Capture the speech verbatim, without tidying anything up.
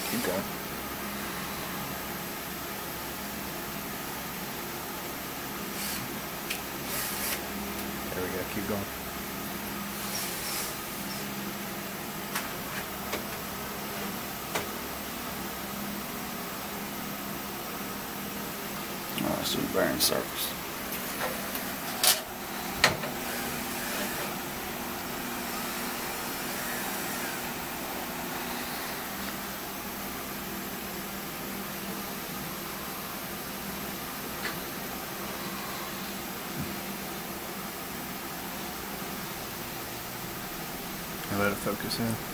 Keep going. There we go. Keep going. Oh, let's do burning circles. And let it focus in.